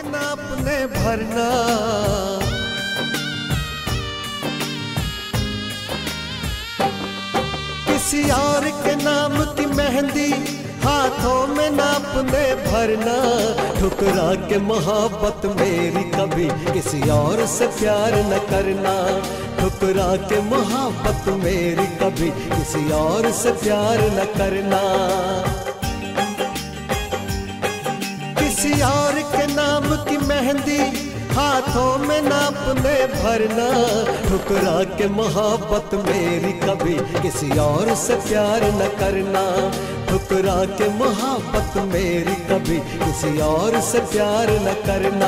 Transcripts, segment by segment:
अपने भरना, किसी और के नाम की मेहंदी हाथों में ना अपने भरना। ठुकरा के मोहब्बत मेरी कभी किसी और से प्यार न करना। ठुकरा के मोहब्बत मेरी कभी किसी और से प्यार न करना। किसी और के नाम की मेहंदी हाथों में ना अपने भरना। ठुकरा के मोहब्बत मेरी कभी किसी और से प्यार न करना। ठुकरा के मोहब्बत मेरी कभी किसी और से प्यार न करना।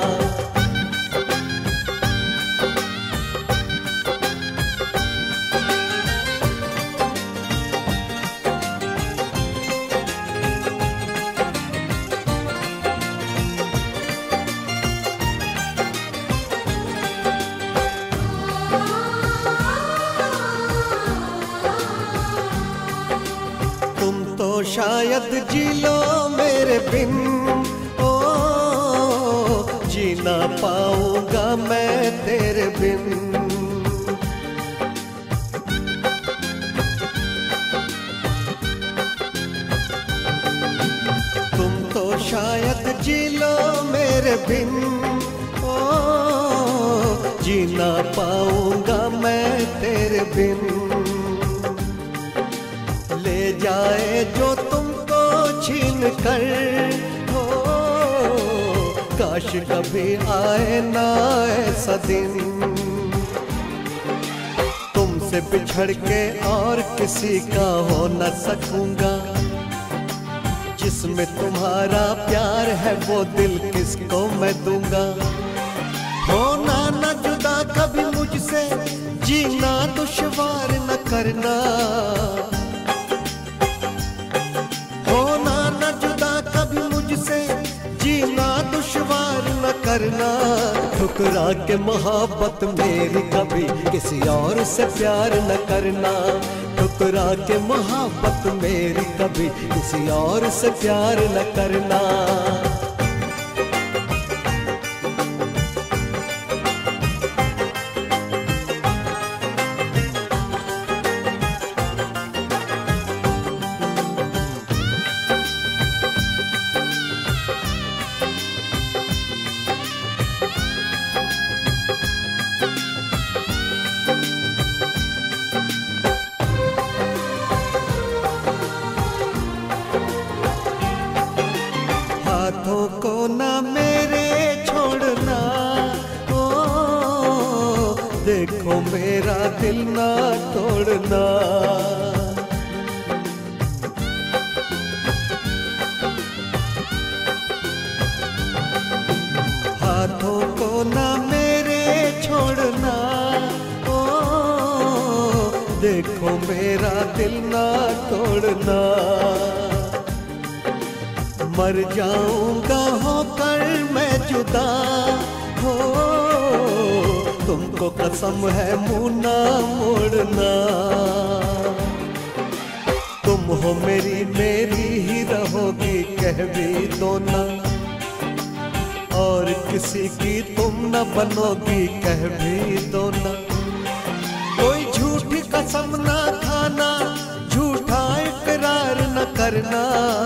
तो शायद जी लो मेरे बिन, ओ जी ना पाऊंगा मैं तेरे बिन। तुम तो शायद जी लो मेरे बिन, ओ जी ना पाऊंगा मैं तेरे बिन। ले जाए जो तुमको छीन कर, हो काश कभी आए ना ऐसा दिन। तुमसे बिछड़ के और किसी का हो न सकूंगा। जिसमें तुम्हारा प्यार है वो दिल किसको मैं दूंगा। होना न जुदा कभी मुझसे, जीना दुश्वार न करना। जीना दुश्वार न करना। ठुकरा के मोहब्बत मेरी कभी किसी और से प्यार न करना। ठुकरा के मोहब्बत मेरी कभी किसी और से प्यार न करना। हाथों को ना मेरे छोड़ना, ओ देखो मेरा दिल ना तोड़ना। हाथों को ना मेरे छोड़ना, ओ देखो मेरा दिल ना तोड़ना। मर जाऊंगा होकर मैं जुदा, हो तुमको कसम है मुँह ना मोड़ना। तुम हो मेरी मेरी ही रहोगी कह भी दो ना। और किसी की तुम न बनोगी कह भी दो ना। कोई झूठी कसम ना खाना, झूठा इकरार न करना।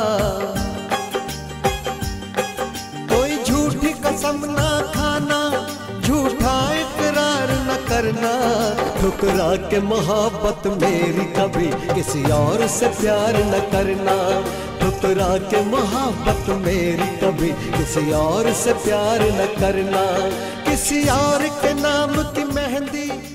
कसम ना खाना, झूठा इकरार न करना। ठुकरा के मोहब्बत मेरी कभी किसी और से प्यार न करना। ठुकरा के मोहब्बत मेरी कभी किसी और से प्यार न करना। किसी और के नाम की मेहंदी